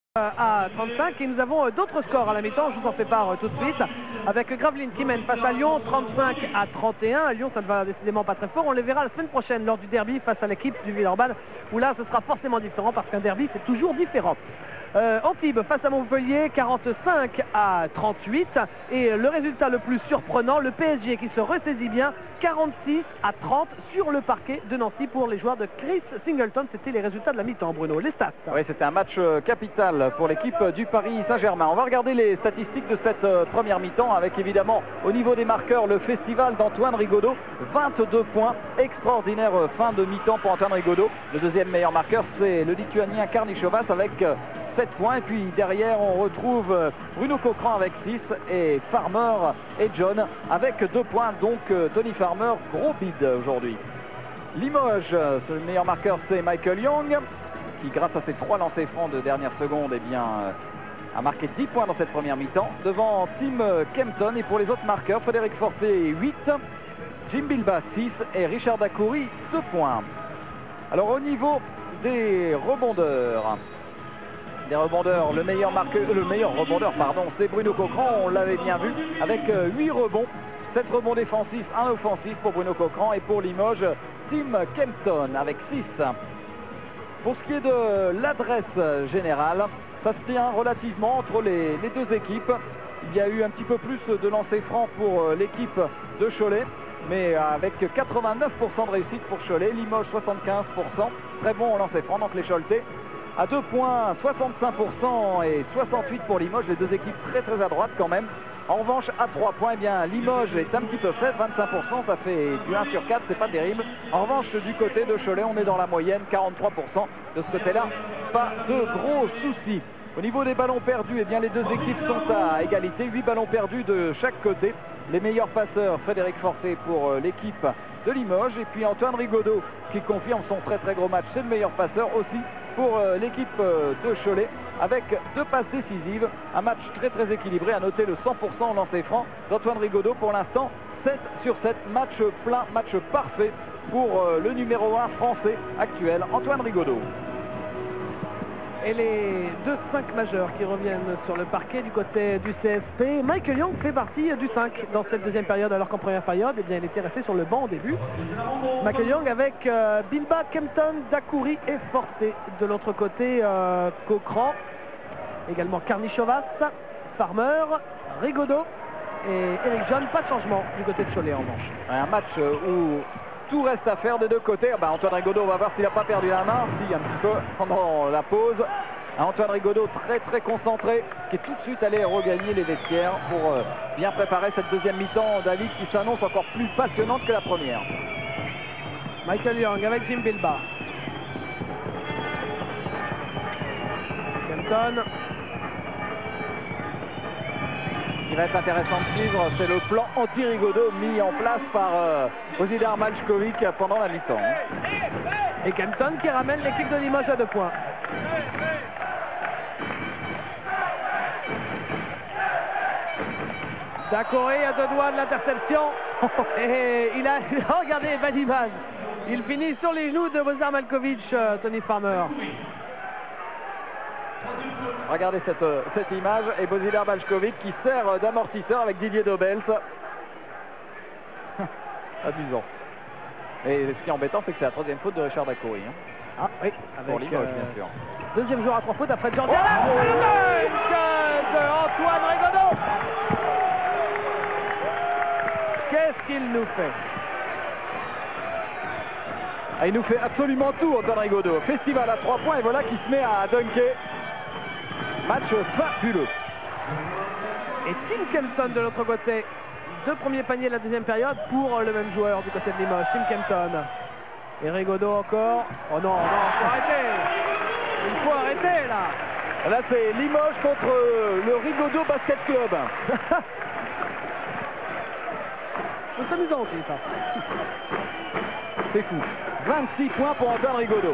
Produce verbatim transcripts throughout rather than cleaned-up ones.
À trente-cinq et nous avons d'autres scores à la mi-temps, je vous en fais part tout de suite avec Gravelines qui mène face à Lyon trente-cinq à trente et un. Lyon, ça ne va décidément pas très fort, on les verra la semaine prochaine lors du derby face à l'équipe du Villeurbanne où là ce sera forcément différent parce qu'un derby c'est toujours différent. Euh, Antibes face à Montpellier quarante-cinq à trente-huit et le résultat le plus surprenant, le P S G qui se ressaisit bien quarante-six à trente sur le parquet de Nancy pour les joueurs de Chris Singleton. C'était les résultats de la mi-temps, Bruno, les stats. Oui, c'était un match capital pour l'équipe du Paris Saint-Germain. On va regarder les statistiques de cette première mi-temps avec évidemment au niveau des marqueurs le festival d'Antoine Rigaudot, vingt-deux points, extraordinaire fin de mi-temps pour Antoine Rigaudot. Le deuxième meilleur marqueur c'est le Lituanien Karnichovas avec sept points et puis derrière on retrouve Bruno Coquerand avec six et Farmer et John avec deux points. Donc Tony Farmer, gros bid aujourd'hui. Limoges, le meilleur marqueur c'est Michael Young qui grâce à ses trois lancers francs de dernière seconde eh bien, a marqué dix points dans cette première mi-temps devant Tim Kempton. Et pour les autres marqueurs, Frédéric Forté huit, Jim Bilbas six et Richard Dacoury deux points. Alors au niveau des rebondeurs, des rebondeurs, le meilleur marqueur, le meilleur rebondeur, pardon, c'est Bruno Coquerand, on l'avait bien vu, avec huit rebonds, sept rebonds défensifs, un offensif pour Bruno Coquerand et pour Limoges, Tim Kempton avec six. Pour ce qui est de l'adresse générale, ça se tient relativement entre les, les deux équipes. Il y a eu un petit peu plus de lancers francs pour l'équipe de Cholet, mais avec quatre-vingt-neuf pour cent de réussite pour Cholet, Limoges soixante-quinze pour cent, très bon au lancer franc, donc les Choletais à deux points, soixante-cinq pour cent et soixante-huit pour Limoges, les deux équipes très très à droite quand même. En revanche, à trois points, eh bien, Limoges est un petit peu faible, vingt-cinq pour cent, ça fait du un sur quatre, c'est pas terrible. En revanche, du côté de Cholet, on est dans la moyenne, quarante-trois pour cent. De ce côté-là, pas de gros soucis. Au niveau des ballons perdus, eh bien, les deux équipes sont à égalité, huit ballons perdus de chaque côté. Les meilleurs passeurs, Frédéric Forté pour l'équipe de Limoges, et puis Antoine Rigaudot qui confirme son très très gros match, c'est le meilleur passeur aussi pour l'équipe de Cholet, avec deux passes décisives, un match très très équilibré. À noter le cent pour cent lancé franc d'Antoine Rigaudot pour l'instant, sept sur sept, match plein, match parfait pour le numéro un français actuel, Antoine Rigaudot. Et les deux cinq majeurs qui reviennent sur le parquet du côté du C S P. Michael Young fait partie du cinq dans cette deuxième période, alors qu'en première période, eh bien, il était resté sur le banc au début. Michael Young avec euh, Bilbas, Kempton, Dacoury et Forté. De l'autre côté, euh, Coquerand, également Karnichovas, Farmer, Rigaudot et Eric John. Pas de changement du côté de Cholet en revanche. Un match où tout reste à faire des deux côtés. Ben, Antoine Rigaudot, on va voir s'il n'a pas perdu la main. Si, un petit peu pendant la pause. Antoine Rigaudot très très concentré, qui est tout de suite allé regagner les vestiaires pour euh, bien préparer cette deuxième mi-temps, David, qui s'annonce encore plus passionnante que la première. Michael Young avec Jim Bilbas. Kempton. Ce qui va être intéressant de suivre, c'est le plan anti-Rigaudot mis en place par euh, Bozidar Maljkovic pendant la mi-temps. Et Kempton qui ramène l'équipe de Limoges à deux points. Dacoury à deux doigts de l'interception. Et il a, regardez, belle image. Il finit sur les genoux de Bozidar Maljkovic, Tony Farmer. Regardez cette, cette image et Bozidar Maljkovic qui sert d'amortisseur avec Didier Dobels. Amusant. Et ce qui est embêtant, c'est que c'est la troisième faute de Richard Dacoury. Hein. Ah oui, avec pour Limoges, euh, bien sûr. Deuxième joueur à trois fautes après Jordan. Oh, le de Antoine Rigaudot. Qu'est-ce qu'il nous fait? Ah, il nous fait absolument tout, Antoine Rigaudot. Festival à trois points et voilà qui se met à dunker. Match fabuleux. Et Tim Kempton de l'autre côté. Deux premiers paniers de la deuxième période pour le même joueur du côté de Limoges, Tim Kempton. Et Rigaudot encore. Oh non, non, il faut arrêter. Il faut arrêter là. Là c'est Limoges contre le Rigaudot Basket Club. C'est amusant aussi ça. C'est fou. vingt-six points pour Antoine Rigaudot.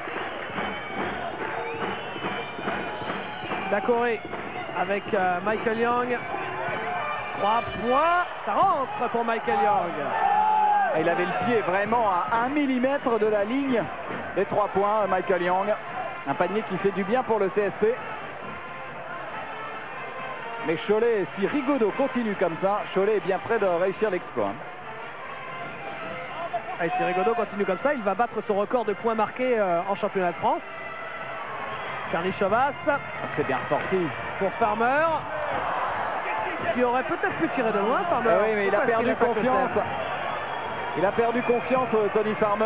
Dacoury avec euh, Michael Young. trois points, ça rentre pour Michael Young. Il avait le pied vraiment à un millimètre de la ligne des trois points, Michael Young. Un panier qui fait du bien pour le C S P. Mais Cholet, si Rigaudot continue comme ça, Cholet est bien près de réussir l'exploit. Et si Rigaudot continue comme ça, il va battre son record de points marqués euh, en championnat de France. Carnichovas. C'est bien sorti. Pour Farmer. Qui aurait peut-être pu tirer de loin, Farmer. Eh oui, mais il a perdu confiance. Il a perdu confiance, Tony Farmer.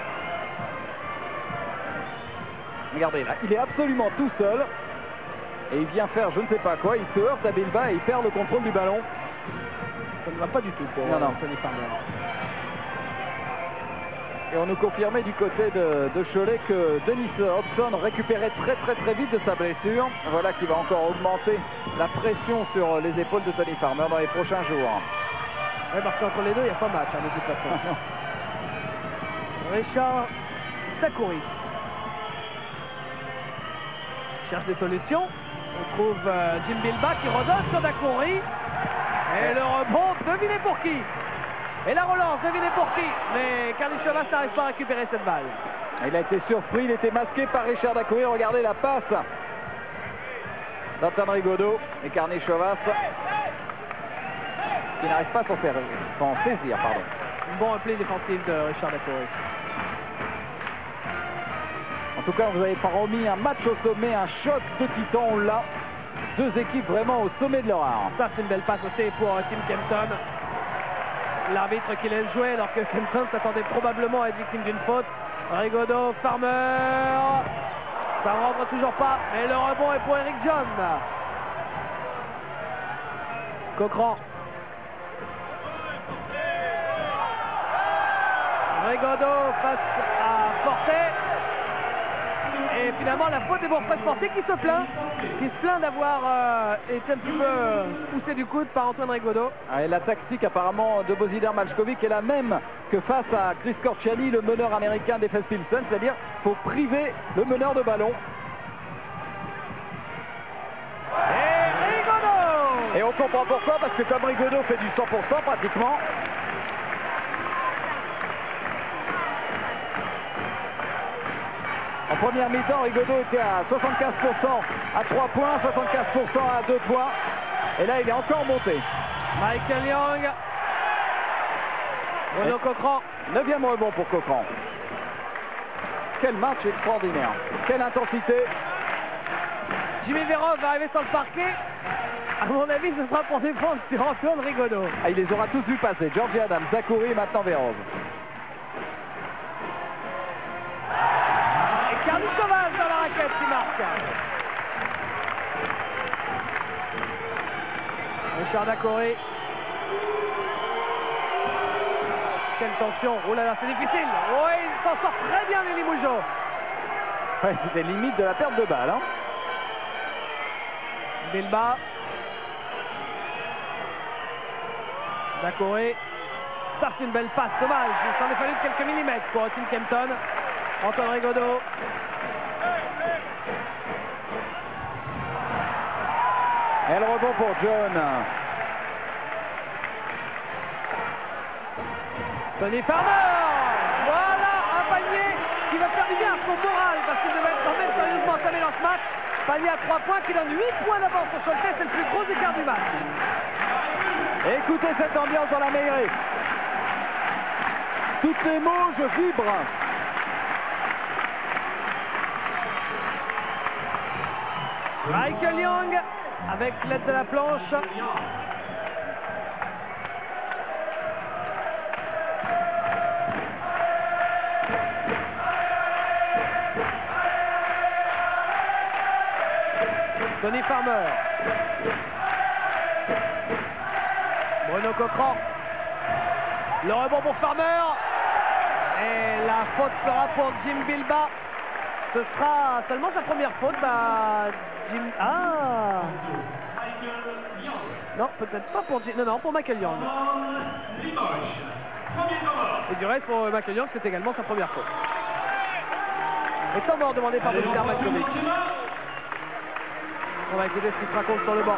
Regardez là, il est absolument tout seul. Et il vient faire je ne sais pas quoi. Il se heurte à Bilba et il perd le contrôle du ballon. Ça ne va pas du tout pour non, non. Tony Farmer. Et on nous confirmait du côté de, de Cholet que Denis Hobson récupérait très très très vite de sa blessure. Voilà qui va encore augmenter la pression sur les épaules de Tony Farmer dans les prochains jours. Oui, parce qu'entre les deux, il n'y a pas match hein, de toute façon. Richard Dacoury cherche des solutions. On trouve euh, Jim Bilba qui redonne sur Dacoury. Et le rebond, devinez pour qui? Et la relance, devinez pour qui? Mais Carnichovas n'arrive pas à récupérer cette balle. Il a été surpris, il était masqué par Richard Dacoury. Regardez la passe d'Antoine Rigaudot et Carnichovas qui n'arrive pas à s'en saisir. Pardon. Un bon repli défensif de Richard Dacoury. En tout cas, vous n'avez pas remis un match au sommet, un choc de titans, on l'a. Deux équipes vraiment au sommet de leur art. Ça, c'est une belle passe aussi pour Tim Kempton. L'arbitre qui laisse jouer alors que Kempton s'attendait probablement à être victime d'une faute. Rigaudot, Farmer. Ça ne rentre toujours pas. Mais le rebond est pour Eric John. Cochran. Rigaudot face à Forté. Et finalement la faute est pour Fred Forté qui se plaint. Qui se plaint d'avoir euh, été un petit peu euh, poussé du coude par Antoine Rigaudot. Et la tactique apparemment de Bozidar Maljkovic est la même que face à Chris Corciani, le meneur américain d'Efes Pilsen, c'est-à-dire qu'il faut priver le meneur de ballon. Et Rigaudot! Et on comprend pourquoi, parce que comme Rigaudot fait du cent pour cent pratiquement, en première mi-temps, Rigaudot était à soixante-quinze pour cent à trois points, soixante-quinze pour cent à deux points. Et là, il est encore monté. Michael Young. Renaud Cochran. Neuvième rebond pour Cochran. Quel match extraordinaire. Quelle intensité. Jimmy Verov va arriver sur le parquet. À mon avis, ce sera pour défendre sur Antoine Rigaudot. Ah, il les aura tous vu passer. Georgie Adams, Dacoury et maintenant Verov. Carnichovas dans la raquette qui marque. Richard Dacoury. Quelle tension. Oh là là, c'est difficile. Oui, il s'en sort très bien, Lili Mougeot. Ouais, c'était limite de la perte de balle. Hein. Bilba. Dacoury. Ça, c'est une belle passe. Dommage. Il s'en est fallu quelques millimètres pour Tim Kempton. Antoine Rigaudot. Et le rebond pour John. Tony Farmer. Voilà un panier qui va faire du bien à son moral parce qu'il devait être quand même sérieusement entamé dans ce match. Panier à trois points qui donne huit points d'avance au Cholet. C'est le plus gros écart du match. Et écoutez cette ambiance dans la mairie. Toutes les mauges vibrent. Michael Young avec l'aide de la planche. Tony Farmer. Bruno Cochran. Le rebond pour Farmer. Et la faute sera pour Jim Bilba. Ce sera seulement sa première faute. Bah, Jim... Ah non, peut-être pas pour Jim... Non, non, pour Michael Young. Et du reste, pour Michael Young, c'est également sa première faute. Et temps mort demandé par Bozidar Maljkovic. On va écouter ce qui se raconte sur le banc.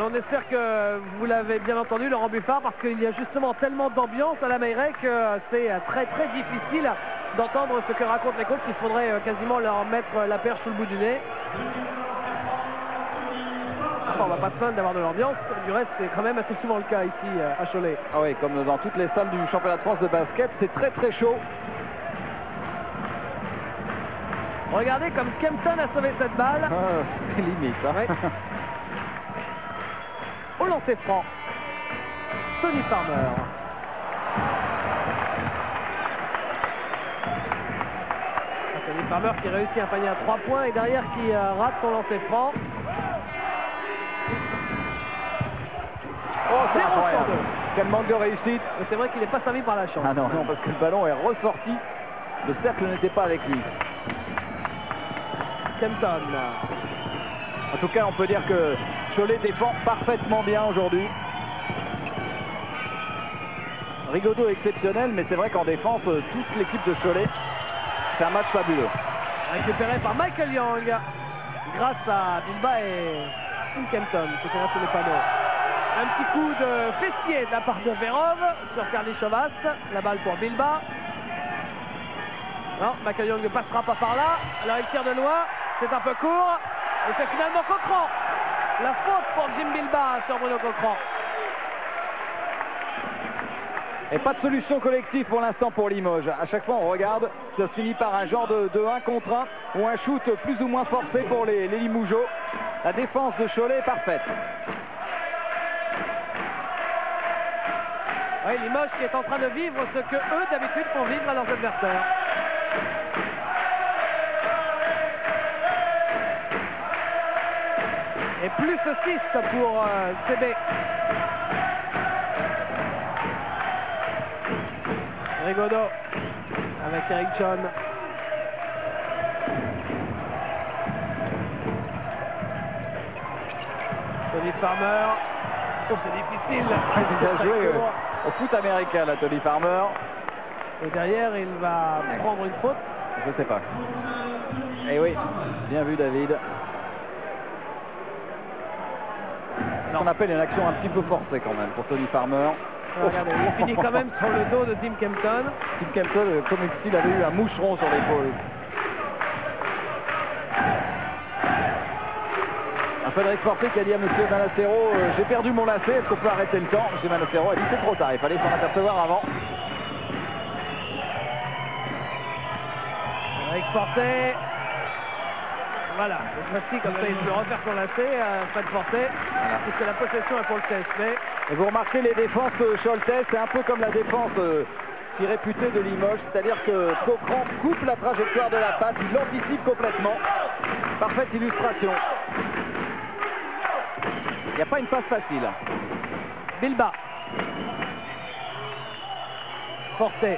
on espère que vous l'avez bien entendu, Laurent Buffard, parce qu'il y a justement tellement d'ambiance à la Meyrey que c'est très très difficile d'entendre ce que racontent les coachs. Il faudrait quasiment leur mettre la perche sous le bout du nez. Enfin, on va pas se plaindre d'avoir de l'ambiance. Du reste, c'est quand même assez souvent le cas ici à Cholet. Ah oui, comme dans toutes les salles du championnat de France de basket, c'est très très chaud. Regardez comme Kempton a sauvé cette balle. Ah, c'était limite. Hein. Ouais. Au lancer franc, Tony Farmer. Tony Farmer qui réussit un panier à trois points et derrière qui euh, rate son lancer franc. Oh, c'est incroyable. Quel manque de réussite. Mais c'est vrai qu'il n'est pas servi par la chance. Ah non, non, parce que le ballon est ressorti. Le cercle n'était pas avec lui. Kempton. En tout cas, on peut dire que Cholet défend parfaitement bien aujourd'hui. Rigaudot exceptionnel, mais c'est vrai qu'en défense, toute l'équipe de Cholet fait un match fabuleux. Récupéré par Michael Young grâce à Bilba et Tim Kempton qui était là sur les panneaux. Un petit coup de fessier de la part de Verov sur Carly Chovas. La balle pour Bilba. Non, Michael Young ne passera pas par là. Alors il tire de loin. C'est un peu court. Et c'est finalement Cochran. La faute pour Jim Bilba sur Bruno Cochran. Et pas de solution collective pour l'instant pour Limoges. À chaque fois on regarde, ça se finit par un genre de, de un contre un ou un shoot plus ou moins forcé pour les, les Limougeaux. La défense de Cholet est parfaite. Oui, Limoges qui est en train de vivre ce que eux d'habitude font vivre à leurs adversaires. Et plus six pour euh, C B. Rigaudot avec Eric John. Tony Farmer. Oh, c'est difficile. Il a joué euh, au foot américain, là, Tony Farmer. Et derrière, il va prendre une faute. Je sais pas. Et oui, bien vu David. C'est ce qu'on appelle une action un petit peu forcée quand même pour Tony Farmer. Regardez, il finit quand même sur le dos de Tim Kempton. Tim Kempton, comme s'il avait eu un moucheron sur l'épaule. Un Frédéric Forté qui a dit à M. Manacero, euh, j'ai perdu mon lacet, est-ce qu'on peut arrêter le temps? M. Manacero a dit c'est trop tard, il fallait s'en apercevoir avant. Frédéric Forté. Voilà, cette fois-ci, comme ça, il peut refaire son lacet, euh, Fred Forté, voilà. Puisque la possession est pour le C S P. Et vous remarquez les défenses euh, Choletais, c'est un peu comme la défense euh, si réputée de Limoges, c'est-à-dire que Cochran coupe la trajectoire de la passe, il l'anticipe complètement. Parfaite illustration. Il n'y a pas une passe facile. Bilba. Forté.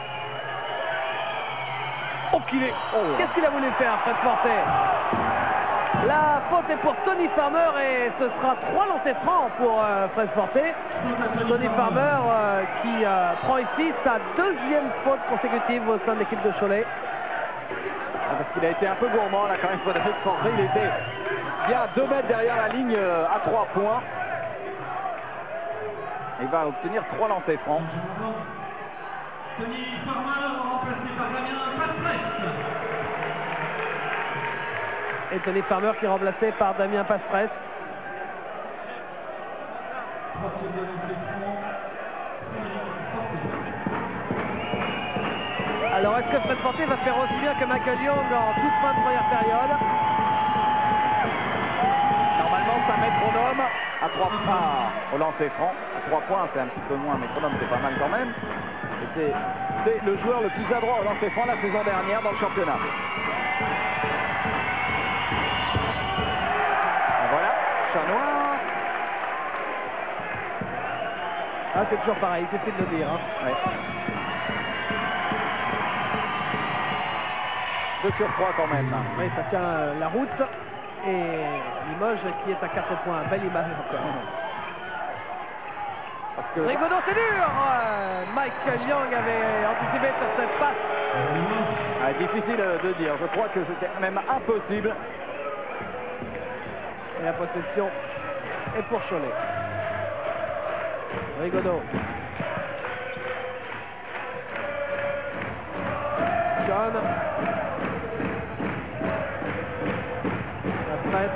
Oh, qu'il est... oh. Qu'est-ce qu'il a voulu faire, Fred Forté? La faute est pour Tony Farmer et ce sera trois lancers francs pour euh, Fred Forté. Tony Farmer euh, qui euh, prend ici sa deuxième faute consécutive au sein de l'équipe de Cholet. Parce qu'il a été un peu gourmand là quand même, Frédéric Forté. Il était bien à deux mètres derrière la ligne euh, à trois points. Il va obtenir trois lancers francs. Tony Farmer remplacé par Damien Pastress. Et Tony Farmer qui est remplacé par Damien Pastress. Alors est-ce que Fred Forté va faire aussi bien que Michael Young en toute fin de première période? Normalement c'est un métronome à trois points au lancer franc. À trois points c'est un petit peu moins, métronome c'est pas mal quand même. Et c'est le joueur le plus adroit au lancer franc la saison dernière dans le championnat. Et voilà, Chanois. Ah, c'est toujours pareil, il suffit de le dire. Hein. Ouais. deux sur trois quand même. Oui, ça tient la route. Et Limoges qui est à quatre points. Belle image encore. Parce que... Rigaudot, c'est dur. Michael Young avait anticipé sur cette passe. Ah, difficile de dire. Je crois que c'était même impossible. Et la possession et pour Cholet. Rigaudot. John. Pastres.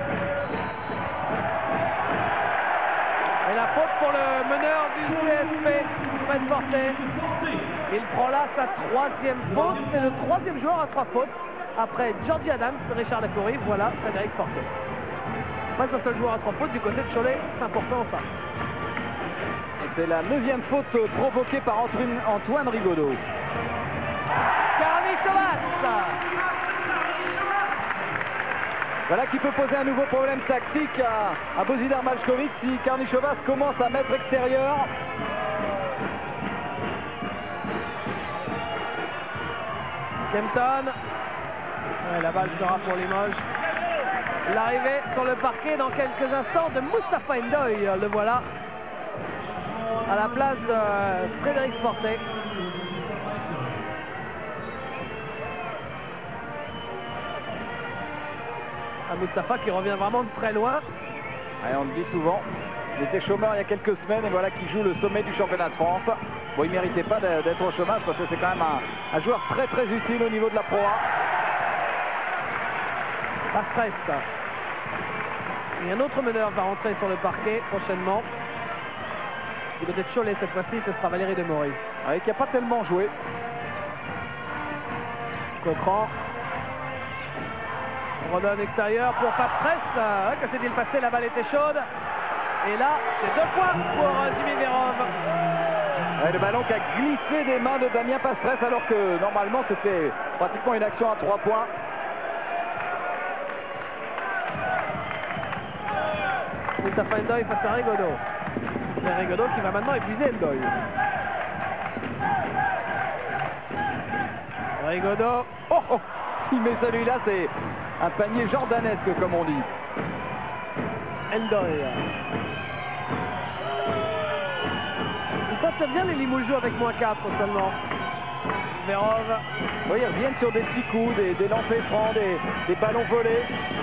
Et la faute pour le meneur du C S P, Fred Fortet. Il prend là sa troisième faute. C'est le troisième joueur à trois fautes. Après Georgie Adams, Richard Lacoury, voilà Frédéric Fortet. Pas un seul joueur à trois fautes du côté de Cholet, c'est important ça. Et c'est la neuvième faute provoquée par Antoine, Antoine Rigaudot. Carly Chovas. Voilà qui peut poser un nouveau problème tactique à, à Bozidar Maljkovic si Karnichovas commence à mettre extérieur. Kempton. Ouais, la balle sera pour Limoges. L'arrivée sur le parquet dans quelques instants de Mustapha Ndoye. Le voilà à la place de Frédéric Fortet. À Mustapha qui revient vraiment de très loin. Ouais, on le dit souvent, il était chômeur il y a quelques semaines et voilà qu'il joue le sommet du championnat de France. Bon, il ne méritait pas d'être au chômage parce que c'est quand même un, un joueur très très utile au niveau de la Pro A. Pastres. Et un autre meneur va rentrer sur le parquet prochainement. Du côté de Cholet cette fois-ci, ce sera Valérie Demory. Ouais, qui n'a pas tellement joué. Cochran. On redonne extérieur pour Pastres. Euh, que s'est-il passé? La balle était chaude. Et là, c'est deux points pour euh, Jimmy Verov. Ouais, le ballon qui a glissé des mains de Damien Pastres alors que normalement c'était pratiquement une action à trois points. Mustapha Ndoye face à Rigaudot. C'est Rigaudot qui va maintenant épuiser Ndoye. Rigaudot. Oh, oh, si mais celui-là c'est un panier jordanesque comme on dit. Ndoye. Ils sortent bien les Limougeaux avec moins quatre seulement. Verov. Oui, ils reviennent sur des petits coups, des, des lancers francs, des, des ballons volés.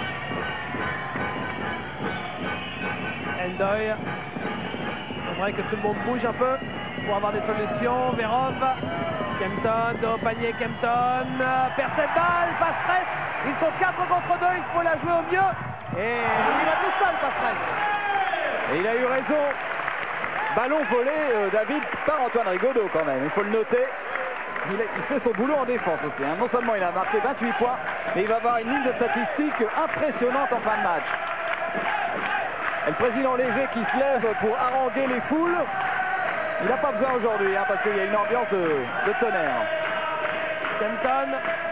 Ndoye. C'est vrai que tout le monde bouge un peu pour avoir des solutions. Verov. Kempton, au panier Kempton. Perd cette balle. Pastres. Ils sont quatre contre deux. Il faut la jouer au mieux. Et il va tout seul, Pastres. Et il a eu raison. Ballon volé, euh, David, par Antoine Rigaudot quand même. Il faut le noter. Il, a, il fait son boulot en défense aussi. Hein. Non seulement il a marqué vingt-huit points, mais il va avoir une ligne de statistiques impressionnante en fin de match. Et le président Léger qui se lève pour haranguer les foules. Il n'a pas besoin aujourd'hui, hein, parce qu'il y a une ambiance de, de tonnerre. Kempton.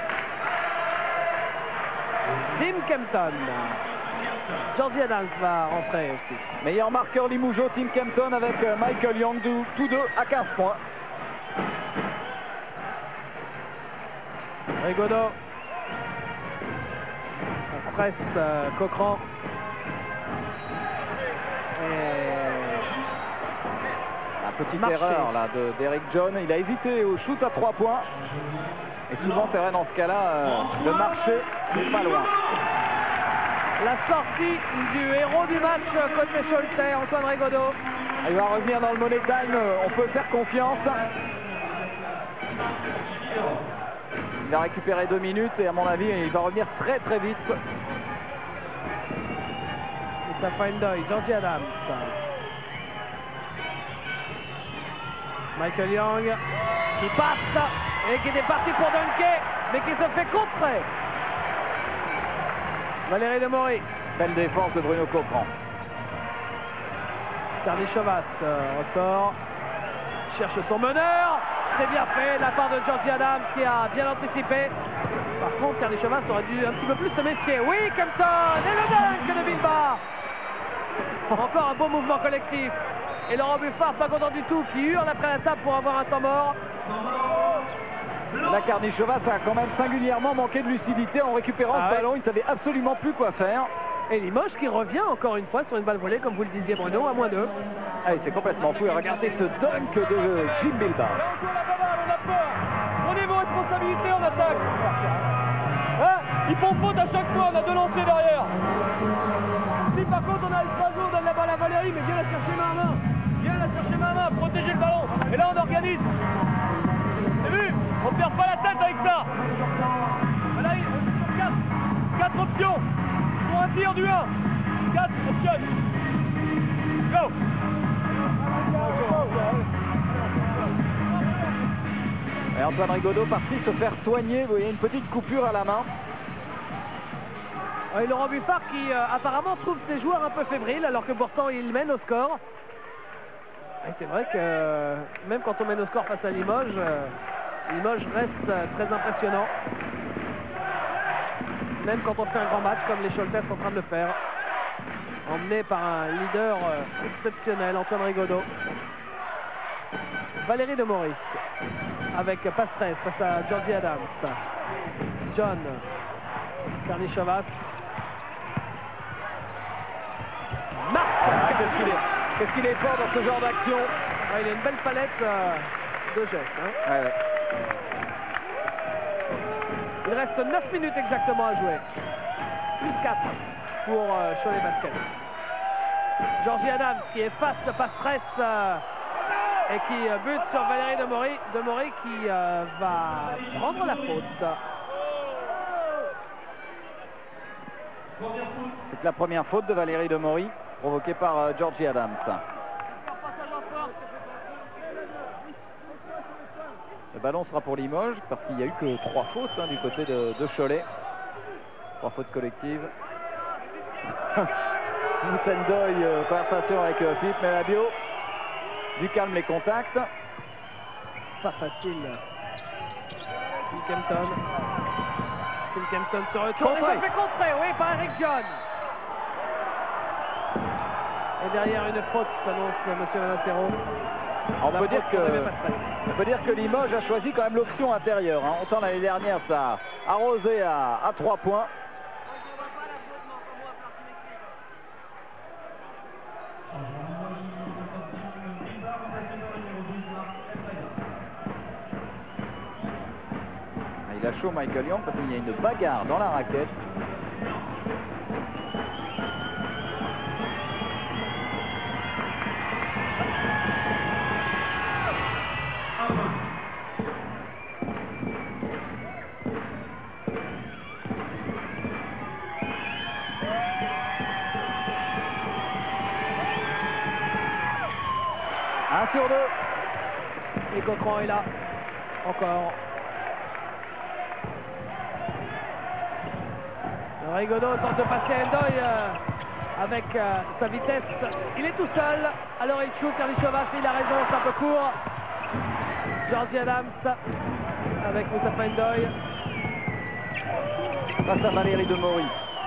Tim Kempton. Georgie Adams va rentrer aussi. Meilleur marqueur Limougeau, Tim Kempton avec Michael Young, tous deux à quinze points. Rigaudot. Pastres, euh, Cochran. La petite Marché. erreur là d'Eric John. Il a hésité au shoot à trois points. Et souvent c'est vrai dans ce cas-là, euh, le marché n'est pas loin. La sortie du héros du match côté Choletais, Antoine Rigaudot. Il va revenir dans le Money Time, on peut faire confiance. Il a récupéré deux minutes et à mon avis il va revenir très très vite. Mustapha Ndoye, Georgie Adams. Michael Young qui passe et qui est parti pour dunker, mais qui se fait contrer. Valérie Demory. Belle défense de Bruno Cochran. Karnichovas euh, ressort, cherche son meneur, c'est bien fait de la part de Georgie Adams qui a bien anticipé. Par contre, Karnichovas aurait dû un petit peu plus se méfier. Oui, Kempton et le dunk de Bilbao. Encore un beau mouvement collectif. Et Laurent Buffard, pas content du tout, qui hurle après la table pour avoir un temps mort. La Karnichovas a quand même singulièrement manqué de lucidité en récupérant ah ce ouais. ballon. Il ne savait absolument plus quoi faire. Et Limoges qui revient encore une fois sur une balle volée, comme vous le disiez Bruno, à moins deux. Ah, c'est complètement fou. Et regardez ce dunk de Jim Bilbao. Prenez vos responsabilités en attaque. Hein, ils font faute à chaque fois, on a deux lancers derrière. Si par contre on a le trois jours, on donne la balle à Valérie tir du un. quatre, option. Go. Et Antoine Rigaudot parti se faire soigner. Vous voyez une petite coupure à la main. Et Laurent Buffard qui euh, apparemment trouve ses joueurs un peu fébriles alors que pourtant il mène au score. Et c'est vrai que euh, même quand on mène au score face à Limoges, euh, Limoges reste euh, très impressionnant. Même quand on fait un grand match comme les Choletais sont en train de le faire. Emmené par un leader euh, exceptionnel, Antoine Rigaudot. Valérie Demory avec Pastress face à Georgie Adams. John Karnichovas. Marc. Ah, qu'est-ce qu'il est, qu'est-ce qu'il est fort dans ce genre d'action. Ah, il a une belle palette euh, de gestes. Hein. Ouais, ouais. Il reste neuf minutes exactement à jouer. Plus quatre pour euh, Cholet Basket. Georgie Adams qui efface Pastress euh, et qui euh, bute sur Valérie Demory. Demory qui euh, va prendre la faute. C'est que la première faute de Valérie Demory provoquée par euh, Georgie Adams. Le ballon sera pour Limoges parce qu'il n'y a eu que trois fautes hein, du côté de, de Cholet. Trois fautes collectives. Moussendoy, euh, conversation avec euh, Philippe Melabio. Du calme les contacts. Pas facile. Phil Kempton. Phil Kempton se retourne. Il se fait contrer, oui, par Eric John. Et derrière une faute, s'annonce monsieur Manacero. On peut, dire que, on peut dire que Limoges a choisi quand même l'option intérieure. Hein. Autant l'année dernière, ça a arrosé à, à trois points. Il a chaud Michael Young parce qu'il y a une bagarre dans la raquette. un sur deux. Et Cochran est là. Encore. Rigaudot tente de passer à Endoy euh, avec euh, sa vitesse. Il est tout seul. Alors il choue Karnichovas. Il a raison, c'est un peu court. Georgie Adams avec Moustapha Endoy. Face à Valérie Demory.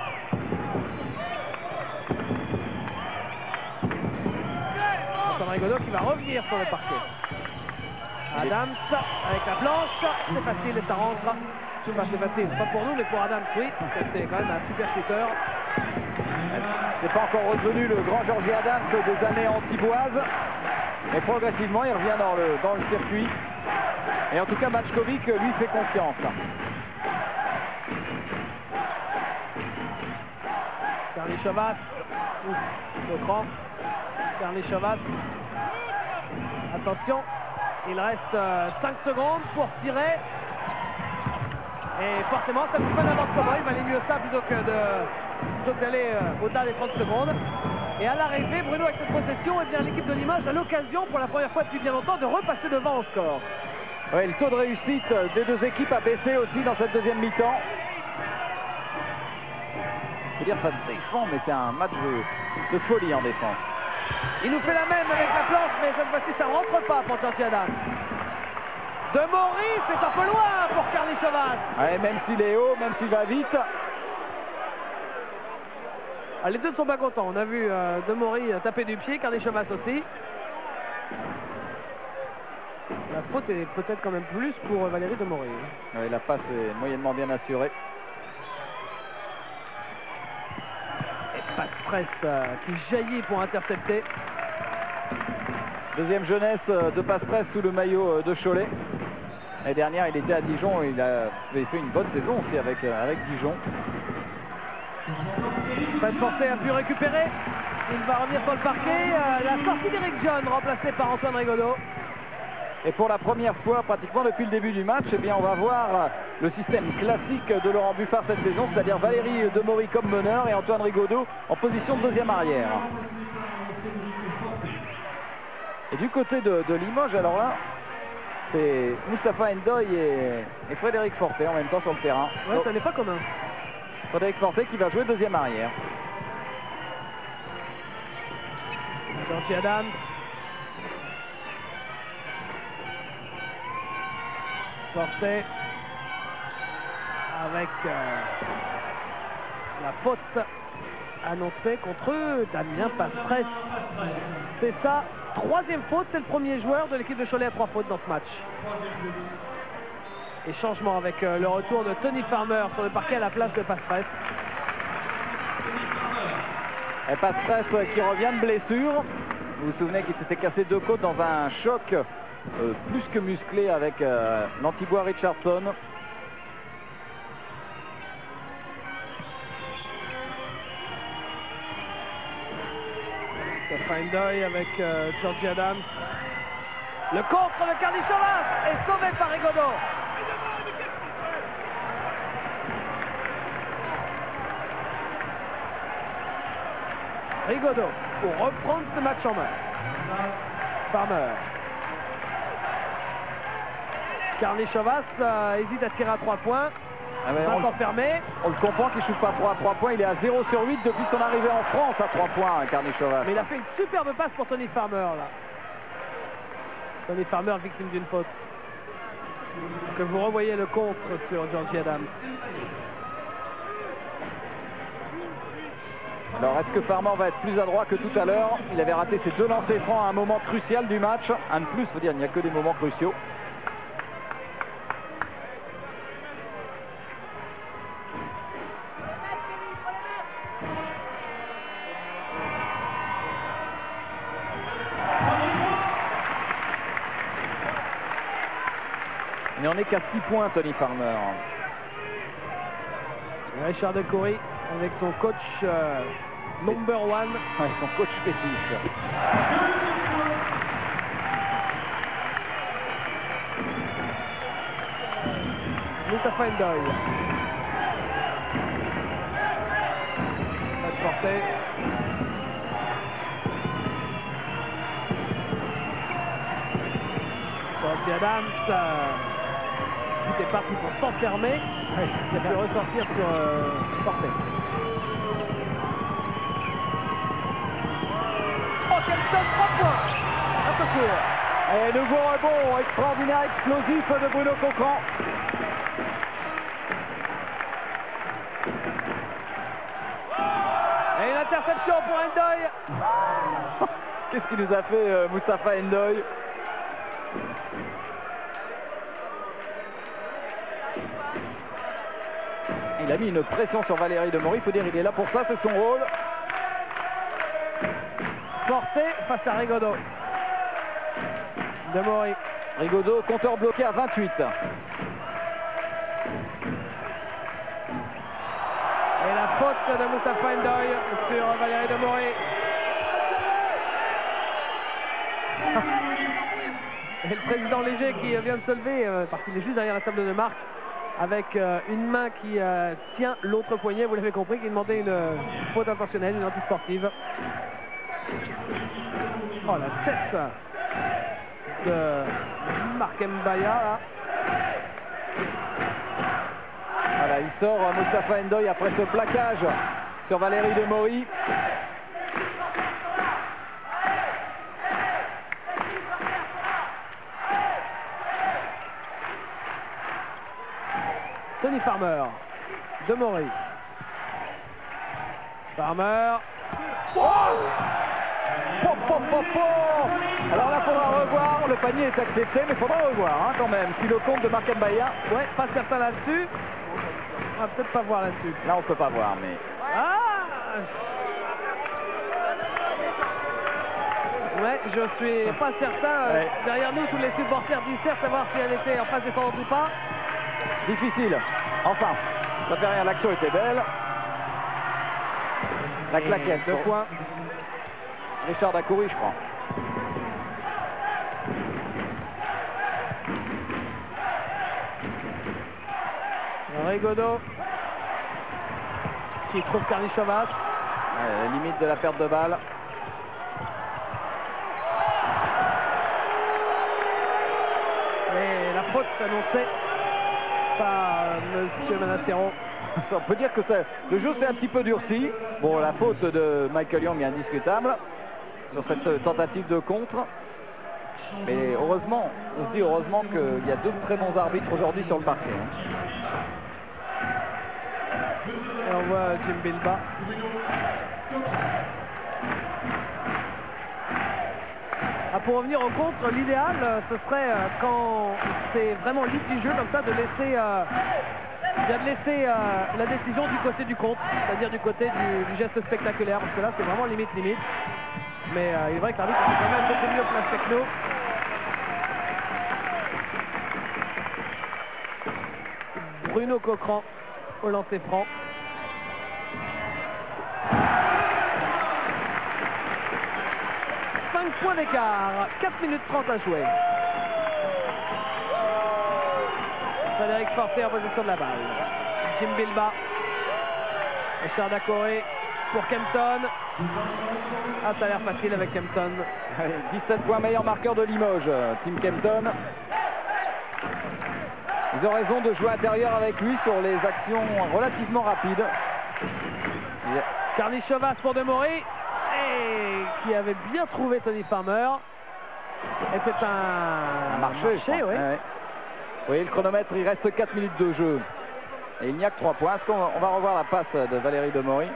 Antoine Rigaudot qui va revenir sur le parquet. Adams avec la planche. C'est facile et ça rentre. Enfin, c'est facile, pas pour nous mais pour Adams oui, parce que c'est quand même un super shooter. C'est pas encore revenu le grand Georgie Adams des années antiboises. Mais progressivement il revient dans le, dans le circuit. Et en tout cas Matchkovic lui fait confiance. Karnichovas. Le cran. Karnichovas. Attention. Il reste euh, cinq secondes pour tirer. Et forcément, ça ne peut pas n'importe comment. Il valait mieux ça plutôt que de d'aller euh, au-delà des trente secondes. Et à l'arrivée, Bruno, avec cette possession, eh bien l'équipe de Limoges a l'occasion, pour la première fois depuis bien longtemps, de repasser devant au score. Oui, le taux de réussite des deux équipes a baissé aussi dans cette deuxième mi-temps. Je veux dire, ça défend, mais c'est un match de, de folie en défense. Il nous fait la même avec la planche, mais cette fois-ci, ça ne rentre pas pour Georgie Adams. Demory, c'est un peu loin pour Karnichovas. Ouais, même s'il est haut, même s'il va vite. Ah, les deux ne sont pas contents. On a vu euh, Demory taper du pied, Karnichovas aussi. La faute est peut-être quand même plus pour euh, Valérie Demory. Ouais, la passe est moyennement bien assurée. Et Pastress euh, qui jaillit pour intercepter. Deuxième jeunesse de Pastress sous le maillot de Cholet. L'année dernière, il était à Dijon et il avait fait une bonne saison aussi avec, avec Dijon. Fred Fortet a pu récupérer. Il va revenir sur le parquet. Euh, la sortie d'Eric John remplacée par Antoine Rigaudot. Et pour la première fois, pratiquement depuis le début du match, eh bien, on va voir le système classique de Laurent Buffard cette saison, c'est-à-dire Valérie Demory comme meneur et Antoine Rigaudot en position de deuxième arrière. Et du côté de, de Limoges, alors là, c'est Mustapha Ndoye et, et Frédéric Fortet en même temps sur le terrain. Ouais, ça n'est pas commun. Frédéric Fortet qui va jouer deuxième arrière. Georgie Adams. Fortet avec euh, la faute annoncée contre Damien Pastress. C'est ça, troisième faute, c'est le premier joueur de l'équipe de Cholet à trois fautes dans ce match. Et changement avec euh, le retour de Tony Farmer sur le parquet à la place de Pastress. Et Pastress qui revient de blessure. Vous vous souvenez qu'il s'était cassé deux côtes dans un choc euh, plus que musclé avec euh, l'Antibois Richardson. Ndoye avec euh, Georgie Adams. Le contre de Carly Chavas est sauvé par Rigaudot. Rigaudot pour reprendre ce match en main. Farmer. Carly Chavas euh, hésite à tirer à trois points. Ah ben, va on, s'enfermer. on le comprend qu'il ne shoot pas trois à trois points. Il est à zéro sur huit depuis son arrivée en France à trois points, Carly Chavas. Mais il a fait une superbe passe pour Tony Farmer là. Tony Farmer victime d'une faute. Que vous revoyez le contre sur Georgie Adams. Alors est-ce que Farmer va être plus adroit que tout à l'heure? Il avait raté ses deux lancers francs à un moment crucial du match. Un de plus, il faut dire, il n'y a que des moments cruciaux. Il n'en est qu'à six points, Tony Farmer. Richard Decory avec son coach euh, number one. Ouais, son coach fétiche. Mustapha Ndoye. Pas de portée. Georgie Adams euh, qui était parti pour s'enfermer. Il a pu ressortir sur euh, portée. Oh, quel top, trois points. Un peu court. Et nouveau rebond extraordinaire, explosif de Bruno Coquerand. Et une interception pour Ndoye. Qu'est-ce qu'il nous a fait, euh, Mustapha Ndoye? Il a mis une pression sur Valérie Demory, il faut dire il est là pour ça, c'est son rôle. Porté face à Rigaudot. Demory. Rigaudot, compteur bloqué à vingt-huit. Et la faute de Mustapha Ndoye sur Valérie Demory. Et le président Léger qui vient de se lever, euh, parce qu'il est juste derrière la table de marque, avec euh, une main qui euh, tient l'autre poignet, vous l'avez compris, qui demandait une euh, faute intentionnelle, une antisportive. Oh, la tête de Marc Mbaya là. Voilà, il sort euh, Mustapha Ndoye après ce plaquage sur Valérie Demory. Tony Farmer, Demory. Farmer. Oh pop, pop, pop, pop. Alors là, il faudra revoir. Le panier est accepté, mais il faudra revoir hein, quand même. Si le compte de Marc Mbaya. Ouais, pas certain là-dessus. On va peut-être pas voir là-dessus. Là, on peut pas voir, mais. Ah ouais, je suis pas certain. Euh, Ouais. Derrière nous, tous les supporters dissertent savoir si elle était en phase descendante ou pas. Difficile. Enfin, ça fait rien, l'action était belle. La claquette. Deux points. Richard Dacoury, je crois. Rigaudot qui trouve Karnichovas. Ouais, limite de la perte de balle. Et la faute annoncée par Monsieur Manassero. Ça, on peut dire que ça, le jeu s'est un petit peu durci. Bon, la faute de Michael Young est indiscutable sur cette tentative de contre. Mais heureusement, on se dit heureusement qu'il y a deux très bons arbitres aujourd'hui sur le parquet. Et on voit Jim Bilba. Ah, pour revenir au contre, l'idéal, ce serait euh, quand c'est vraiment litigieux comme ça, de laisser, euh, bien de laisser euh, la décision du côté du contre, c'est-à-dire du côté du, du geste spectaculaire, parce que là, c'était vraiment limite limite. Mais euh, il est vrai que l'arbitre est quand même beaucoup mieux placé que nous. Bruno Coquerand au lancer franc. cinq points d'écart, quatre minutes trente à jouer. Frédéric Forté en possession de la balle. Jim Bilba. Richard Dacoré pour Kempton. Ah, ça a l'air facile avec Kempton. dix-sept points, meilleur marqueur de Limoges, Tim Kempton. Ils ont raison de jouer intérieur avec lui sur les actions relativement rapides. Yeah. Karnichovas pour Demory, et qui avait bien trouvé Tony Farmer. Et c'est un... un marché, marché oui. Ouais, ouais. Oui, le chronomètre, il reste quatre minutes de jeu. Et il n'y a que trois points. Est-ce qu'on va, on va revoir la passe de Valérie Demory?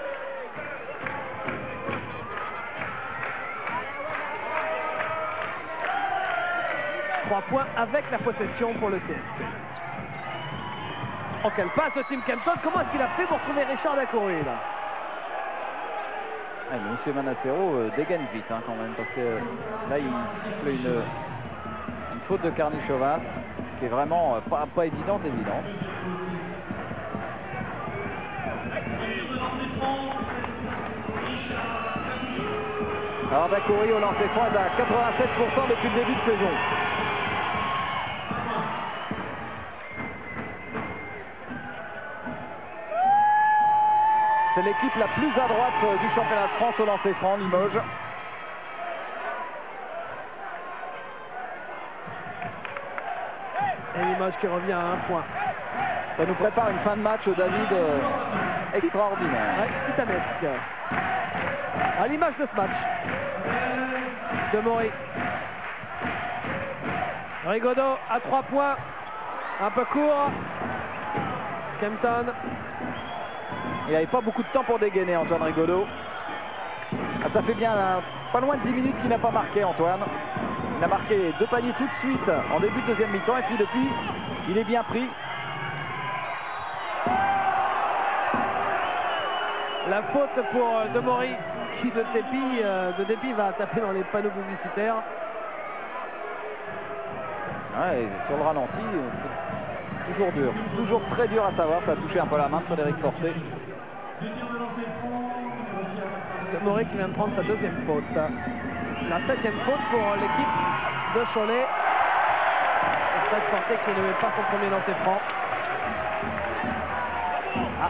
trois points avec la possession pour le C S P. Oh, quelle passe de Tim Kempton. Comment est-ce qu'il a fait pour trouver Richard Dacoré là? Ah, mais Monsieur Manassero euh, dégaine vite hein, quand même, parce que là il siffle une, une faute de Karnichovas qui est vraiment euh, pas, pas évidente évidente. Alors Dacoré au lancer franc est à quatre-vingt-sept pour cent depuis le début de saison. C'est l'équipe la plus à droite du championnat de France au lancer franc, Limoges. Et Limoges qui revient à un point. Ça nous prépare une fin de match, David, euh, extraordinaire. Ouais, titanesque. À l'image de ce match. Demory. Rigaudot à trois points. Un peu court. Kempton. Il n'avait pas beaucoup de temps pour dégainer, Antoine Rigaudot. Ah, ça fait bien hein, pas loin de dix minutes qu'il n'a pas marqué, Antoine. Il a marqué deux paniers tout de suite en début de deuxième mi-temps. Et puis depuis, il est bien pris. La faute pour Demory qui de dépit, euh, de dépit va taper dans les panneaux publicitaires. Ouais, sur le ralenti, euh, toujours dur. Toujours très dur à savoir. Ça a touché un peu la main de Frédéric Forté. Demory qui vient de prendre sa deuxième faute. La septième faute pour l'équipe de Cholet. Fred Forté qui ne met pas son premier lancer franc. Ah.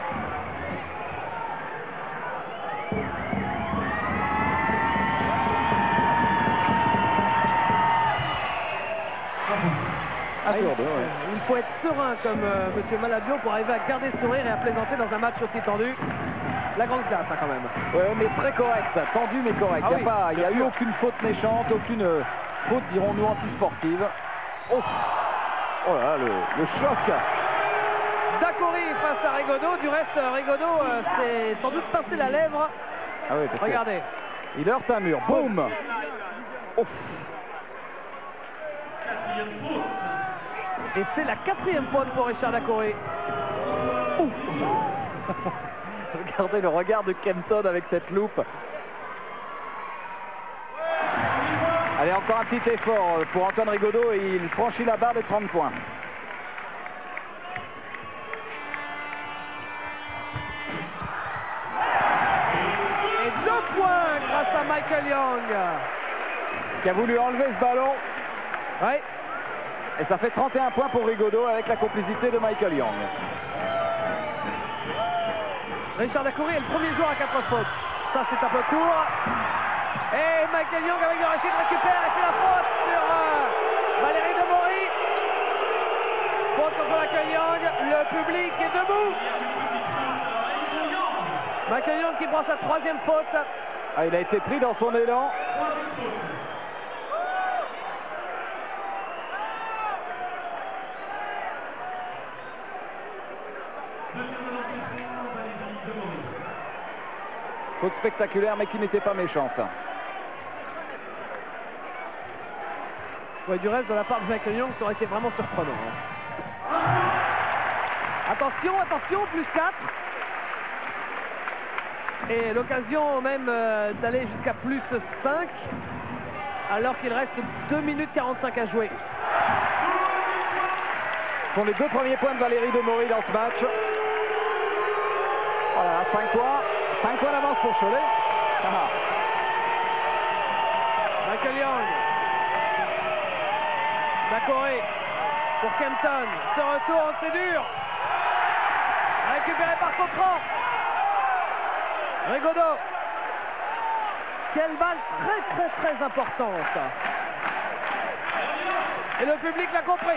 Ah, sur deux, ouais. Il faut être serein comme euh, Monsieur Malabio pour arriver à garder le sourire et à plaisanter dans un match aussi tendu. La grande classe hein, quand même. Ouais, mais très correct, tendu mais correct. Ah Il n'y a, oui, pas, y a eu sûr. aucune faute méchante, aucune euh, faute, dirons-nous, antisportive. Oh, oh là, le, le choc. Dacoré face à Rigaudot. Du reste, Rigaudot euh, s'est sans doute pincé la lèvre. Ah oui, parce que Regardez. il heurte un mur. Boum. Ouf. Et c'est la quatrième faute pour Richard Dacoré. Ouf. Regardez le regard de Kempton avec cette loupe. Allez, encore un petit effort pour Antoine Rigaudot et il franchit la barre des trente points. Et deux points grâce à Michael Young. Qui a voulu enlever ce ballon. Ouais. Et ça fait trente et un points pour Rigaudot avec la complicité de Michael Young. Richard Dacoury est le premier joueur à quatre fautes. Ça, c'est un peu court. Et Michael Young avec le Rachid récupère et fait la faute sur euh, Valérie Demory. Faute contre Michael Young. Le public est debout. Michael Young qui prend sa troisième faute. Ah, il a été pris dans son élan. Faute spectaculaire mais qui n'était pas méchante. Ouais, du reste de la part de Michael Young, ça aurait été vraiment surprenant. Hein. Attention, attention, plus quatre. Et l'occasion même euh, d'aller jusqu'à plus cinq. Alors qu'il reste deux minutes quarante-cinq à jouer. Ce sont les deux premiers points de Valérie Demory dans ce match. Voilà, cinq points. cinq points d'avance pour Cholet. Ah. Michael Young. Dacoury pour Kempton. Se retourne, c'est dur. Récupéré par Cochran. Rigaudot. Quelle balle très très très importante. Et le public l'a compris.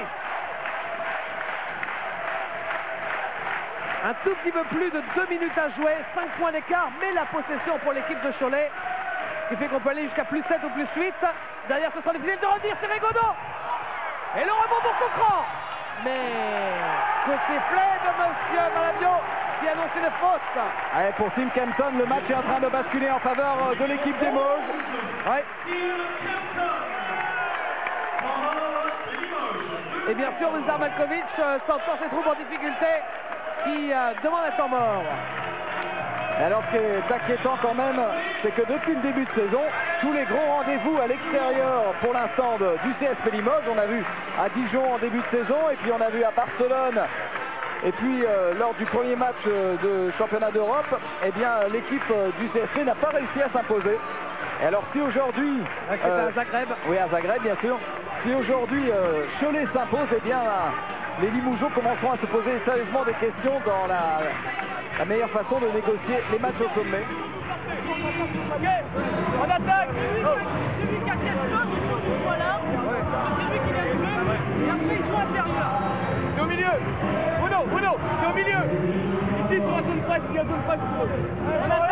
Un tout petit peu plus de deux minutes à jouer, cinq points d'écart, mais la possession pour l'équipe de Cholet, ce qui fait qu'on peut aller jusqu'à plus sept ou plus huit. Derrière, ce sera difficile de revenir, c'est Rigaudot. Et le rebond pour Cochran. Mais coup de sifflet de Monsieur Malavio qui annonce une faute. Allez, pour Tim Kempton, le match est en train de basculer en faveur de l'équipe des Mauges. Ouais. Et bien sûr, Rusdar Malkovich euh, sentant ses troupes en difficulté qui euh, demande un temps mort. Et alors ce qui est inquiétant quand même, c'est que depuis le début de saison, tous les gros rendez-vous à l'extérieur pour l'instant du C S P Limoges, on a vu à Dijon en début de saison et puis on a vu à Barcelone et puis euh, lors du premier match euh, de championnat d'Europe, eh bien l'équipe euh, du C S P n'a pas réussi à s'imposer. Et alors si aujourd'hui... Ouais, c'est euh, à Zagreb. Oui, à Zagreb bien sûr. Si aujourd'hui euh, Cholet s'impose, eh bien euh, les Limougeaux commenceront à se poser sérieusement des questions dans la... la meilleure façon de négocier les matchs au sommet. Okay. On attaque. Celui qui a question, voilà. Celui qui vient de jouer. Et après, il joue intérieur. T'es au milieu. Bruno, Bruno, t'es au milieu. Ici, pour la zone presse, il y a zone presse. On attaque.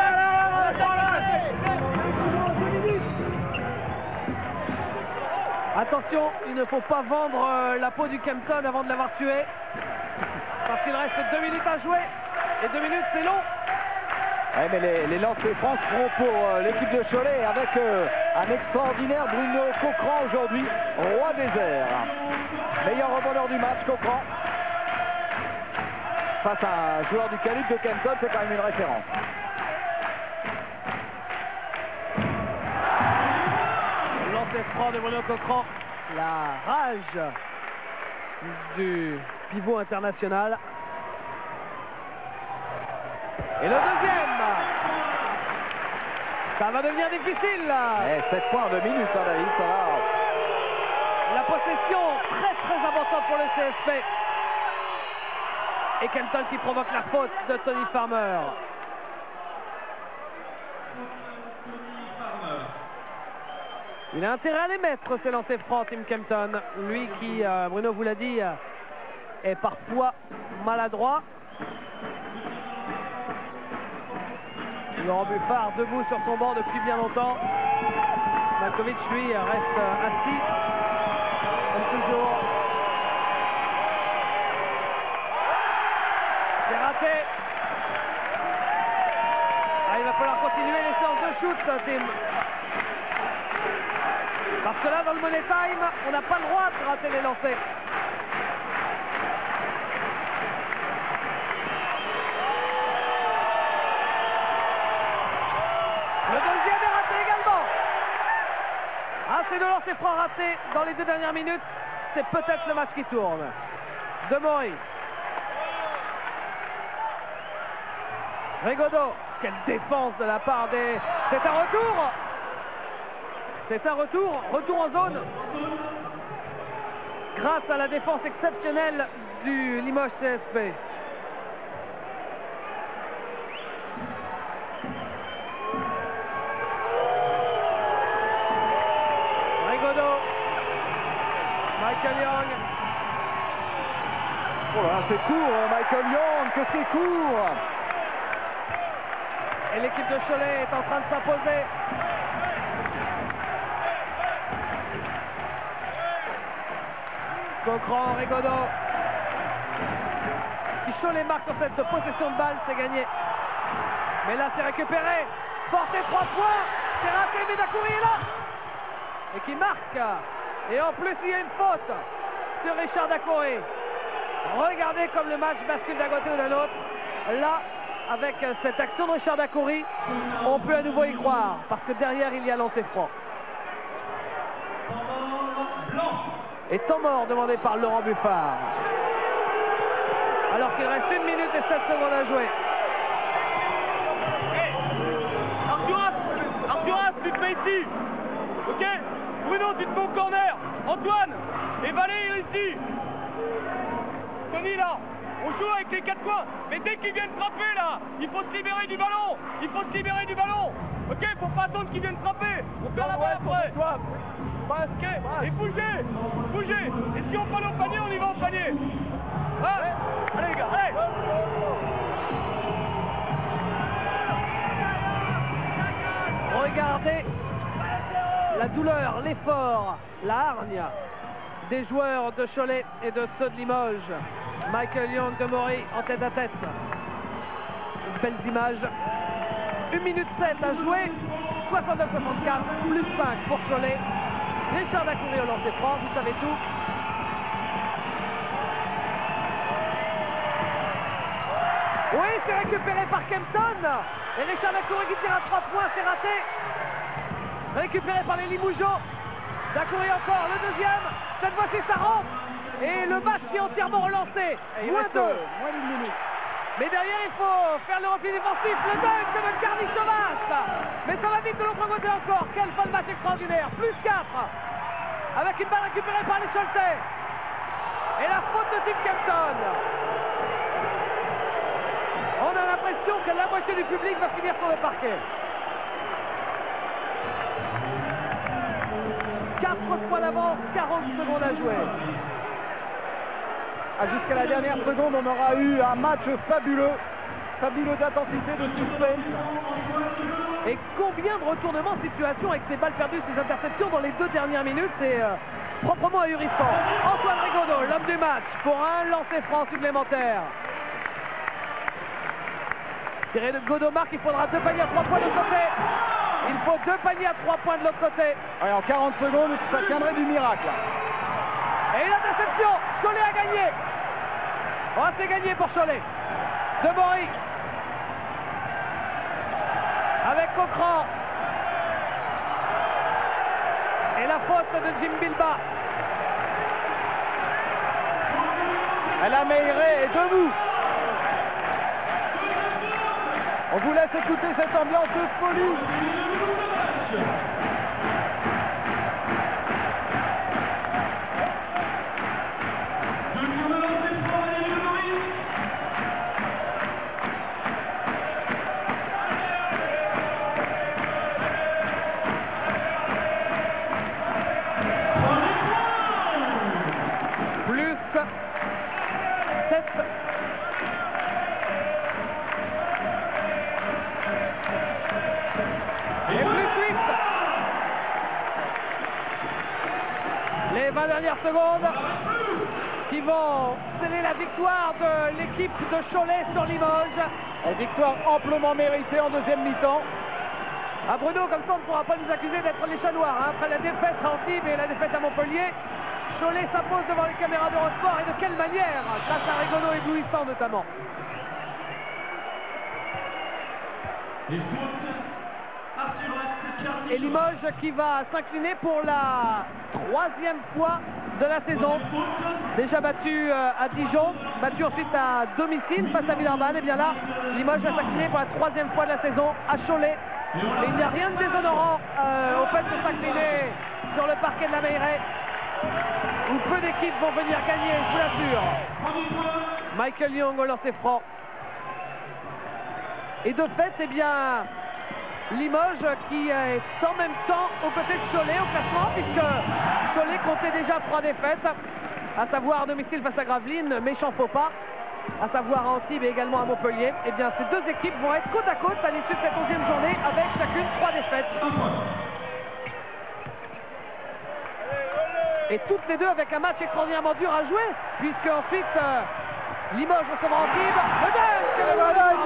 Attention, il ne faut pas vendre la peau du Kempton avant de l'avoir tué. Parce qu'il reste deux minutes à jouer. Et deux minutes, c'est long. Ouais, mais les, les lancers francs seront pour euh, l'équipe de Cholet avec euh, un extraordinaire Bruno Cochran aujourd'hui, roi des airs. Meilleur rebondeur du match, Cochran. Face à un joueur du calibre de Kempton, c'est quand même une référence. Lancer franc de Bruno Cochran. La rage du pivot international. Et le deuxième. Ça va devenir difficile. Et sept points en deux minutes, hein, David, ça va. La possession très très importante pour le C S P. Et Kempton qui provoque la faute de Tony Farmer. Il a intérêt à les mettre, ces lancers francs, Tim Kempton. Lui qui, euh, Bruno vous l'a dit, est parfois maladroit. Laurent Buffard debout sur son banc depuis bien longtemps. Malkovich, lui, reste assis, comme toujours. C'est raté. Ah, il va falloir continuer les séances de shoot, Tim. Parce que là, dans le money time, on n'a pas le droit de rater les lancers. Le deuxième est raté également. Ah, ces deux lancers francs ratés dans les deux dernières minutes. C'est peut-être le match qui tourne. Demory. Rigaudot. Quelle défense de la part des... C'est un retour. C'est un retour. Retour en zone. grâce à la défense exceptionnelle du Limoges C S P. Rigaudot, Michael Young. Oh là, c'est court, Michael Young, que c'est court. Et l'équipe de Cholet est en train de s'imposer. Coquerand, Rigaudot. Si Cholet marque sur cette possession de balle, c'est gagné. Mais là, c'est récupéré. Porté trois points. C'est raté, mais Dakouri est là. Et qui marque. Et en plus, il y a une faute sur Richard Dakouri. Regardez comme le match bascule d'un côté ou d'un autre. Là, avec cette action de Richard Dakouri, on peut à nouveau y croire. Parce que derrière, il y a lancé franc. Et temps mort demandé par Laurent Buffard. Alors qu'il reste une minute et sept secondes à jouer. Hey, Arturas, Arturas, tu te mets ici. Ok, Bruno, tu te mets au corner. Antoine et Valérie ici. Tony là, on joue avec les quatre coins. Mais dès qu'ils viennent frapper là, il faut se libérer du ballon. Il faut se libérer du ballon. Ok, faut pas attendre qu'ils viennent frapper. On perd la balle après. Ok, et bougez, bougez. Et si on parle au panier, on y va au panier. Ah, allez les gars, allez. Regardez la douleur, l'effort, la hargne des joueurs de Cholet et de ceux de Limoges. Michael Young de Maury en tête à tête. Belles images. une minute sept à jouer. soixante-neuf soixante-quatre, plus cinq pour Cholet. Richard Dakouri au lancer franc, vous savez tout. Oui, c'est récupéré par Kempton. Et Richard Dakouri qui tire à trois points, c'est raté. Récupéré par les Limougeaux. Dakouri encore, le deuxième. Cette fois-ci, ça rentre. Et le match qui est entièrement relancé. Moins deux. Moins d'une minute. Mais derrière, il faut faire le repli défensif. Le dunk de Carly Chauvas. Mais ça va vite de l'autre côté encore. Quel fin de match extraordinaire. Plus quatre. Avec une balle récupérée par les Choletais. Et la faute de Tim Kempton. On a l'impression que la moitié du public va finir sur le parquet. quatre points d'avance, quarante secondes à jouer. Ah, jusqu'à la dernière seconde, on aura eu un match fabuleux. Fabuleux d'intensité, de suspense. Et combien de retournements de situation avec ces balles perdues, ces interceptions dans les deux dernières minutes, c'est euh, proprement ahurissant. Antoine Rigaudot, l'homme du match, pour un lancer franc supplémentaire. Si Rigaudot marque, il faudra deux paniers à trois points de l'autre côté. Il faut deux paniers à trois points de l'autre côté. Ouais, en quarante secondes, ça tiendrait du miracle. Et l'interception, Cholet a gagné. Oh, c'est gagné pour Cholet. De Maury. Avec Coquerand. Et la faute de Jim Bilba. Alain Meiré est debout. On vous laisse écouter cette ambiance de folie. Plus sept. Et plus huit. Les vingt dernières secondes qui vont sceller la victoire de l'équipe de Cholet sur Limoges. Une victoire amplement méritée en deuxième mi-temps. À Bruno, comme ça on ne pourra pas nous accuser d'être les chats noirs. Hein. Après la défaite à Antibes et la défaite à Montpellier, Cholet s'impose devant les caméras d'Eurosport, et de quelle manière, grâce à Rigaudot éblouissant notamment. Et Limoges qui va s'incliner pour la troisième fois de la saison. Déjà battu à Dijon, battu ensuite à domicile face à Villeurbanne. Et bien là, Limoges va s'incliner pour la troisième fois de la saison à Cholet. Et il n'y a rien de déshonorant euh, au fait de s'incliner sur le parquet de la Meilleraie où peu d'équipes vont venir gagner, je vous l'assure. Michael Young au lancer franc. Et de fait, eh bien, Limoges qui est en même temps aux côtés de Cholet au classement, puisque Cholet comptait déjà trois défaites, à savoir à domicile face à Gravelines, méchant faux pas, à savoir à Antibes et également à Montpellier. Eh bien, ces deux équipes vont être côte à côte à l'issue de cette onzième journée avec chacune trois défaites. Et toutes les deux avec un match extraordinairement dur à jouer, puisque ensuite euh, Limoges recevra Antibes. Le dunk, le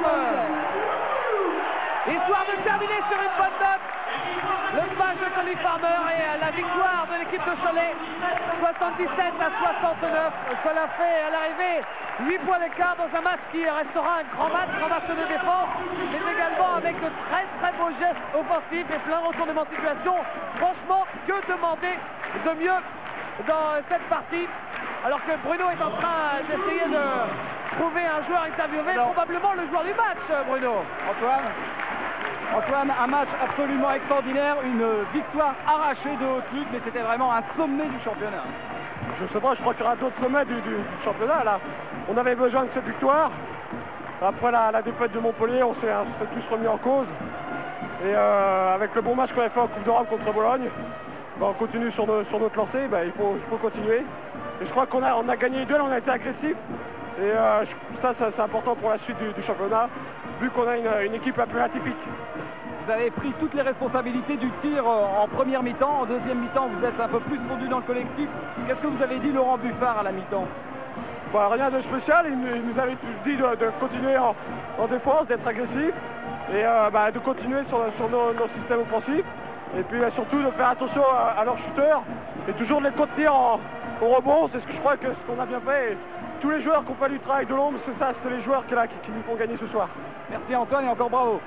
histoire de terminer sur une bonne note. Le smash de Tony Farmer et euh, la victoire de l'équipe de Cholet, soixante-dix-sept à soixante-neuf. Cela fait à l'arrivée huit points d'écart dans un match qui restera un grand match, un match de défense, mais également avec de très très beaux gestes offensifs et plein de retournements de situation. Franchement, que demander de mieux dans cette partie, alors que Bruno est en train d'essayer de trouver un joueur interviewé, alors, probablement le joueur du match, Bruno. Antoine, Antoine, un match absolument extraordinaire, une victoire arrachée de haute lutte, mais c'était vraiment un sommet du championnat. Je sais pas, je crois qu'il y aura d'autres sommets du, du championnat là. On avait besoin de cette victoire. Après la, la défaite de Montpellier, on s'est tous remis en cause. Et euh, avec le bon match qu'on avait fait en Coupe d'Europe contre Bologne, bah, on continue sur, nos, sur notre lancée, bah, il, faut, il faut continuer. Et je crois qu'on a, on a gagné les duels, on a été agressif. Et euh, je, ça, ça c'est important pour la suite du, du championnat, vu qu'on a une, une équipe un peu atypique. Vous avez pris toutes les responsabilités du tir en première mi-temps. En deuxième mi-temps, vous êtes un peu plus fondu dans le collectif. Qu'est-ce que vous avez dit Laurent Buffard à la mi-temps? Bah, rien de spécial, il, il nous avait dit de, de continuer en, en défense, d'être agressif et euh, bah, de continuer sur, sur nos, nos systèmes offensifs. Et puis bah, surtout de faire attention à, à leurs shooters et toujours de les contenir en, au rebond. C'est ce que je crois que ce qu'on a bien fait. Et tous les joueurs qui ont fait du travail de l'ombre, c'est ça, c'est les joueurs qui, là, qui, qui nous font gagner ce soir. Merci Antoine et encore bravo.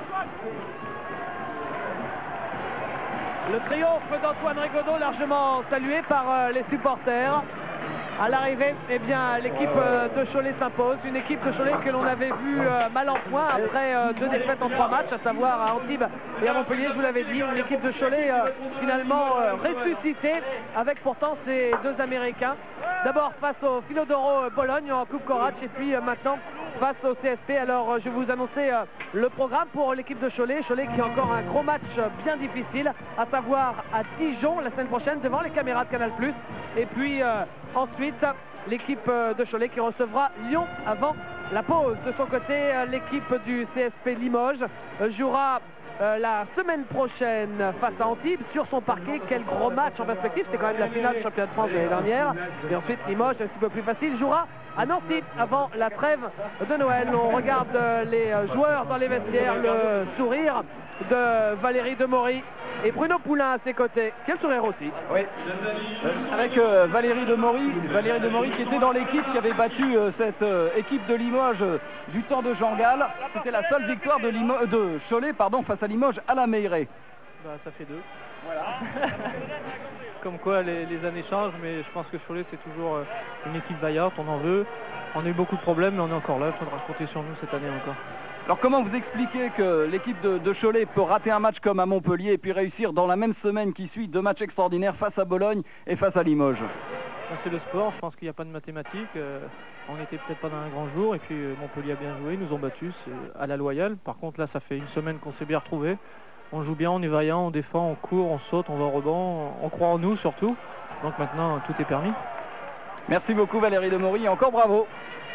Le triomphe d'Antoine Rigaudot largement salué par euh, les supporters. À l'arrivée, eh bien, l'équipe euh, de Cholet s'impose. Une équipe de Cholet que l'on avait vu euh, mal en point après euh, deux défaites en trois matchs, à savoir à Antibes et à Montpellier, je vous l'avais dit. Une équipe de Cholet euh, finalement euh, ressuscitée avec pourtant ces deux Américains. D'abord face au Philodoro Bologne en Coupe Coratch et puis euh, maintenant face au C S P. Alors je vais vous annoncer euh, le programme pour l'équipe de Cholet. Cholet qui a encore un gros match bien difficile, à savoir à Dijon la semaine prochaine devant les caméras de Canal plus. Et puis euh, ensuite l'équipe de Cholet qui recevra Lyon avant la pause. De son côté, l'équipe du C S P Limoges jouera Euh, la semaine prochaine face à Antibes sur son parquet. Quel gros match en perspective, c'est quand même la finale du championnat de France de l'année dernière. Et ensuite Limoges, un petit peu plus facile, jouera à Nancy avant la trêve de Noël. On regarde les joueurs dans les vestiaires, le sourire de Valérie Demory et Bruno Poulain à ses côtés. Quel sourire aussi. Oui. Avec euh, Valérie Demory, Valérie Demory qui était dans l'équipe qui avait battu euh, cette euh, équipe de Limoges euh, du temps de Jean Gall. C'était la seule victoire de, Limo de Cholet pardon, face à Limoges à la Meilleraie. Bah, ça fait deux. Voilà. Comme quoi les, les années changent, mais je pense que Cholet c'est toujours euh, une équipe vaillante, on en veut. On a eu beaucoup de problèmes, mais on est encore là, il faudra compter sur nous cette année encore. Alors comment vous expliquez que l'équipe de, de Cholet peut rater un match comme à Montpellier et puis réussir dans la même semaine qui suit deux matchs extraordinaires face à Bologne et face à Limoges? C'est le sport, je pense qu'il n'y a pas de mathématiques. Euh, on n'était peut-être pas dans un grand jour et puis euh, Montpellier a bien joué, ils nous ont battus à la loyale. Par contre là ça fait une semaine qu'on s'est bien retrouvés. On joue bien, on est vaillant, on défend, on court, on saute, on va au rebond, on croit en nous surtout. Donc maintenant tout est permis. Merci beaucoup Valérie Demory et encore bravo.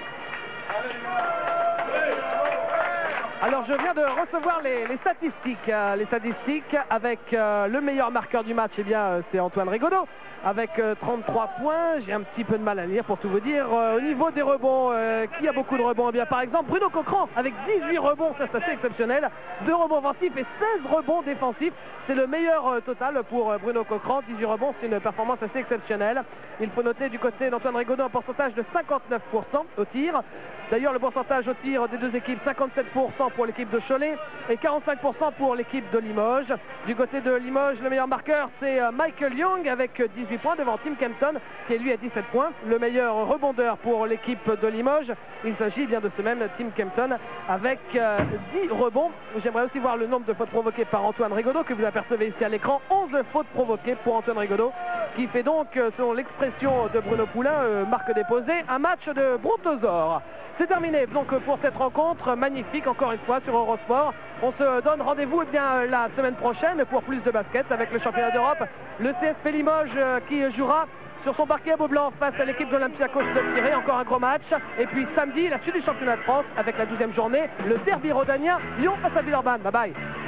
Alors je viens de recevoir les, les statistiques, euh, les statistiques avec euh, le meilleur marqueur du match, eh bien euh, c'est Antoine Rigaudot avec euh, trente-trois points. J'ai un petit peu de mal à lire pour tout vous dire. Euh, au niveau des rebonds, euh, qui a beaucoup de rebonds? Eh bien par exemple Bruno Coquerand avec dix-huit rebonds, ça c'est assez exceptionnel. deux rebonds offensifs et seize rebonds défensifs. C'est le meilleur euh, total pour euh, Bruno Coquerand. dix-huit rebonds, c'est une performance assez exceptionnelle. Il faut noter du côté d'Antoine Rigaudot un pourcentage de cinquante-neuf pour cent au tir. D'ailleurs le pourcentage au tir des deux équipes, cinquante-sept pour cent pour l'équipe de Cholet et quarante-cinq pour cent pour l'équipe de Limoges. Du côté de Limoges, le meilleur marqueur c'est Michael Young avec dix-huit points devant Tim Kempton qui est lui à dix-sept points. Le meilleur rebondeur pour l'équipe de Limoges, il s'agit bien de ce même Tim Kempton avec euh, dix rebonds. J'aimerais aussi voir le nombre de fautes provoquées par Antoine Rigaudot que vous apercevez ici à l'écran. onze fautes provoquées pour Antoine Rigaudot qui fait donc, selon l'expression de Bruno Poulain, euh, marque déposée, un match de brontosaure. C'est terminé donc pour cette rencontre magnifique, encore une fois, sur Eurosport. On se donne rendez-vous eh bien la semaine prochaine pour plus de basket avec le championnat d'Europe. Le C S P Limoges euh, qui jouera sur son parquet à Beaublanc face à l'équipe de l'Olympiakos de Pirée, encore un gros match. Et puis samedi, la suite du championnat de France avec la douzième journée, le derby rhodanien, Lyon face à Villeurbanne. Bye bye.